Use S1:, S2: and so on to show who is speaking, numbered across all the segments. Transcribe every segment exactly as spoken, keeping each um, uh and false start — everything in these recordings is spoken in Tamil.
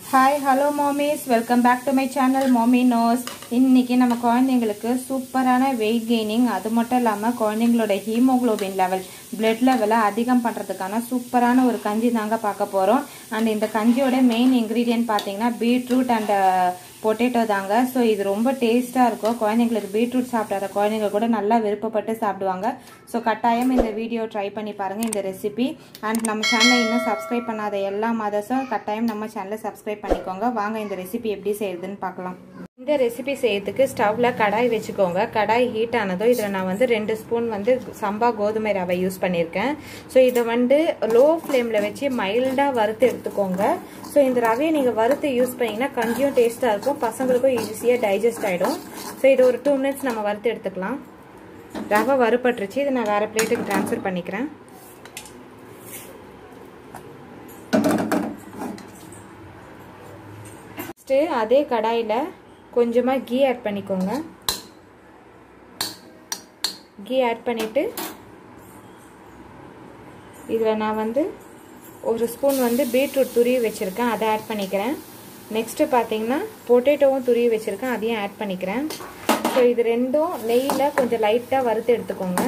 S1: Hi, hello mommies, welcome back to my channel Mommy Knows. இன்னைக்கு நம்ம குழந்தைகளுக்கு சூப்பரான weight gaining அது மட்டும் இல்லாம குழந்தைகளோட hemoglobin level blood level அதிகம் பண்றதுக்கான சூப்பரான ஒரு கஞ்சி தாங்க பார்க்க போறோம். and இந்த கஞ்சியோட main ingredient பாத்தீங்கன்னா beetroot and potato தாங்க. சோ இது ரொம்ப டேஸ்டா இருக்கும். குழந்தைகளுக்கு பீட்ரூட் சாப்பிடாத குழந்தைங்க கூட நல்லா விருப்பப்பட்டு சாப்பிடுவாங்க. சோ கட்டாயம் இந்த வீடியோ ட்ரை பண்ணி பாருங்க இந்த ரெசிபி. and நம்ம சேனலை இன்னும் subscribe பண்ணாத எல்லா மதர்ஸும் கட்டாயம் நம்ம சேனலை subscribe பண்ணிக்கோங்க. வாங்க இந்த ரெசிபி எப்படி செய்யறதுன்னு பார்க்கலாம். இந்த ரெசிபி செய்யறதுக்கு ஸ்டவ்ல கடாய் வெச்சுக்கோங்க. கடாய் ஹீட் ஆனதோ இதுல நான் வந்து ரெண்டு ஸ்பூன் வந்து சம்பா கோதுமை ரவை யூஸ் பண்ணிருக்கேன். சோ இத வந்து லோ ஃப்ளேம்ல வெச்சு மைல்டா வறுத்து எடுத்துக்கோங்க. சோ இந்த ரவையை நீங்க வறுத்து யூஸ் பண்ணீங்கன்னா கஞ்சியும் டேஸ்டா இருக்கும், பசங்களுக்கும் ஈஸியா டைஜஸ்ட் ஆயிடும். சோ இது ஒரு டூ மினிட்ஸ் நம்ம வறுத்து எடுத்துக்கலாம். ரவை வறுபட்டுருச்சு. இதை நான் வேற பிளேட்டுக்கு ட்ரான்ஸ்ஃபர் பண்ணிக்கிறேன். அதே கடாயில கொஞ்சமா கீ ஆட் பண்ணிக்கோங்க. கீ ஆட் பண்ணிட்டு இதுல நான் வந்து ஒரு ஸ்பூன் வந்து பீட்ரூட் துருவி வச்சிருக்கேன், அதை ஆட் பண்ணிக்கிறேன். நெக்ஸ்ட் பாத்தீங்கன்னா பொட்டேட்டோவும் துருவி வச்சிருக்கேன், அதையும் ஆட் பண்ணிக்கிறேன். ஸோ இது ரெண்டும் நெய்யில கொஞ்சம் லைட்டா வறுத்து எடுத்துக்கோங்க.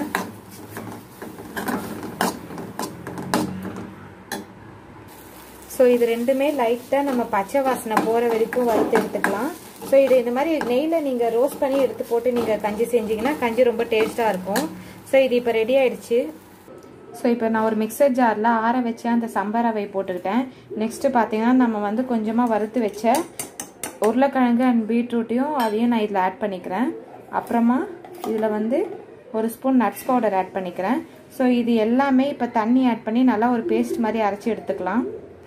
S1: ஸோ இது ரெண்டுமே லைட்டா நம்ம பச்சை வாசனை போற வரைக்கும் வறுத்து எடுத்துக்கலாம். ஸோ இது இந்த மாதிரி நெய்ல நீங்க ரோஸ்ட் பண்ணி எடுத்து போட்டு நீங்க கஞ்சி செஞ்சீங்கன்னா கஞ்சி ரொம்ப டேஸ்டா இருக்கும். ஸோ இது இப்போ ரெடி ஆயிடுச்சு. ஸோ இப்போ நான் ஒரு மிக்சர் ஜாரில் ஆற வச்ச அந்த சம்பா ரவை போட்டுக்கிட்டேன். நெக்ஸ்ட் பார்த்தீங்கன்னா நம்ம வந்து கொஞ்சமாக வறுத்து வச்ச உருளைக்கிழங்கு அண்ட் பீட்ரூட்டையும் அதையும் நான் இதில் ஆட் பண்ணிக்கிறேன். அப்புறமா இதில் வந்து ஒரு ஸ்பூன் நட்ஸ் பவுடர் ஆட் பண்ணிக்கிறேன். ஸோ இது எல்லாமே இப்போ தண்ணி ஆட் பண்ணி நல்லா ஒரு பேஸ்ட் மாதிரி அரைச்சி எடுத்துக்கலாம்.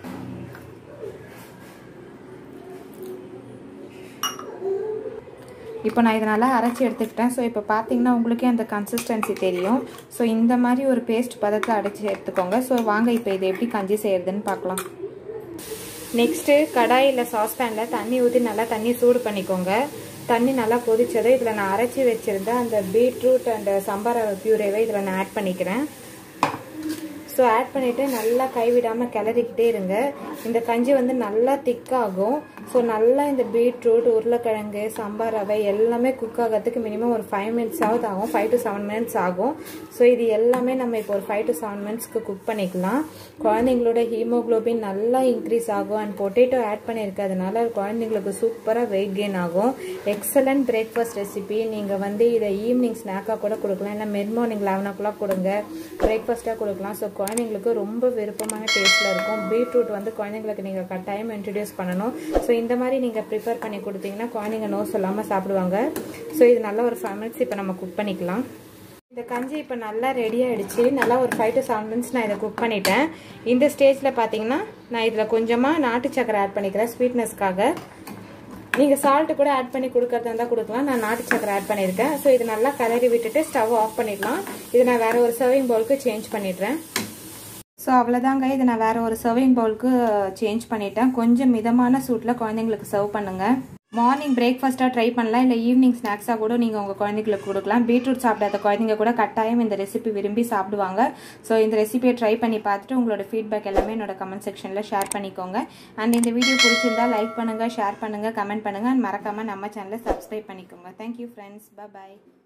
S1: இப்போ நான் இதை நல்லா அரைச்சி எடுத்துக்கிட்டேன். ஸோ இப்போ பார்த்தீங்கன்னா உங்களுக்கே அந்த கன்சிஸ்டன்சி தெரியும். ஸோ இந்த மாதிரி ஒரு பேஸ்ட் பதத்தில் அடைச்சி எடுத்துக்கோங்க. ஸோ வாங்க இப்போ இதை எப்படி கஞ்சி செய்யறதுன்னு பார்க்கலாம். நெக்ஸ்ட்டு கடாயில் சாஸ்பேனில் தண்ணி ஊற்றி நல்லா தண்ணி சூடு பண்ணிக்கோங்க. தண்ணி நல்லா கொதிச்சதை இதில் நான் அரைச்சி வச்சுருந்த அந்த பீட்ரூட் அண்ட் சம்பா ரவை பியூரேவை இதில் நான் ஆட் பண்ணிக்கிறேன். ஸோ ஆட் பண்ணிவிட்டு நல்லா கைவிடாமல் கிளறிக்கிட்டே இருங்க. இந்த கஞ்சி வந்து நல்லா திக்காகும். ஸோ நல்லா இந்த பீட்ரூட் உருளைக்கிழங்கு சம்பா ரவை எல்லாமே குக் ஆகிறதுக்கு மினிமம் ஒரு ஃபைவ் மினிட்ஸ் ஆகுது ஆகும் ஃபைவ் டு செவன் மினிட்ஸ் ஆகும். ஸோ இது எல்லாமே நம்ம இப்போ ஒரு ஃபைவ் டு செவன் மினிட்ஸ்க்கு குக் பண்ணிக்கலாம். குழந்தைங்களோட ஹீமோக்ளோபின் நல்லா இன்க்ரீஸ் ஆகும். அண்ட் பொட்டேட்டோ ஆட் பண்ணியிருக்கிறதுனால குழந்தைங்களுக்கு சூப்பராக வெயிட் கெயின் ஆகும். Excellent breakfast recipe. நீங்கள் வந்து இதை ஈவினிங் ஸ்நாக்காக கூட கொடுக்கலாம், இல்லை mid morning eleven o'clock கொடுங்க, பிரேக்ஃபாஸ்ட்டாக கொடுக்கலாம். ஸோ குழந்தைங்களுக்கு ரொம்ப விருப்பமான டேஸ்ட்டில் இருக்கும். பீட்ரூட் வந்து குழந்தைங்களுக்கு நீங்கள் கட்டாயம் இன்ட்ரடியூஸ் பண்ணணும். ஸோ இந்த மாதிரி நீங்கள் ப்ரிப்பேர் பண்ணி கொடுத்தீங்கன்னா குழந்தைங்க நோ சொல்லாமல் சாப்பிடுவாங்க. ஸோ இது நல்லா ஒரு ஃபைவ் மினிட்ஸ் இப்போ நம்ம குக் பண்ணிக்கலாம். இந்த கஞ்சி இப்போ நல்லா ரெடி ஆகிடுச்சு. நல்லா ஒரு ஃபைவ் டு செவன் மினிட்ஸ் நான் இதை குக் பண்ணிட்டேன். இந்த ஸ்டேஜில் பார்த்தீங்கன்னா நான் இதில் கொஞ்சமாக நாட்டு சக்கரை ஆட் பண்ணிக்கிறேன் ஸ்வீட்னஸ்க்காக. நீங்கள் சால்ட்டு கூட ஆட் பண்ணி கொடுக்கறதா இருந்தால் கொடுக்கலாம். நான் நாட்டு சக்கரை ஆட் பண்ணியிருக்கேன். ஸோ இது நல்லா கலரி விட்டுட்டு ஸ்டவ் ஆஃப் பண்ணிடலாம். இதை நான் வேறு ஒரு சர்விங் பவுலுக்கு சேஞ்ச் பண்ணிடுறேன். ஸோ அவ்வளோதாங்க, இதை நான் வேறு ஒரு சர்விங் பவுலுக்கு சேஞ்ச் பண்ணிட்டேன். கொஞ்சம் மிதமான சூட்டில் குழந்தைங்களுக்கு சர்வ் பண்ணுங்கள். மார்னிங் பிரேக்ஃபாஸ்ட்டாக ட்ரை பண்ணலாம், இல்லை ஈவினிங் ஸ்நாக்ஸாக கூட நீங்கள் உங்கள் குழந்தைங்களுக்கு கொடுக்கலாம். பீட்ரூட் சாப்பிடாத குழந்தைங்க கூட கட்டாயம் இந்த ரெசிபி விரும்பி சாப்பிடுவாங்க. ஸோ இந்த ரெசிபியை ட்ரை பண்ணி பார்த்துட்டு உங்களோட ஃபீட்பேக் எல்லாமே என்னோட கமெண்ட் செக்ஷனில் ஷேர் பண்ணிக்கோங்க. அண்ட் இந்த வீடியோ பிடிச்சிருந்தா லைக் பண்ணுங்கள், ஷேர் பண்ணுங்கள், கமெண்ட் பண்ணுங்கள். அண்ட் மறக்காமல் நம்ம சேனலை சப்ஸ்கிரைப் பண்ணிக்கோங்க. தேங்க்யூ ஃப்ரெண்ட்ஸ், பாய்.